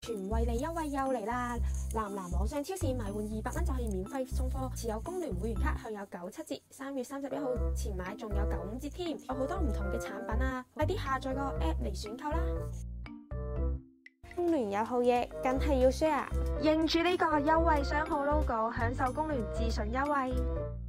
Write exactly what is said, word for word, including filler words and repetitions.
全惠利優惠又嚟啦！南南網上超市買滿二百蚊就可以免費送貨，持有工聯會員卡享有九七折，三月三十一號前買仲有九五折添，有好多唔同嘅產品啊！快啲下載個 app 嚟選購啦！工聯有好嘢，梗係要 share，認住呢個優惠商號 logo，享受工聯自信優惠。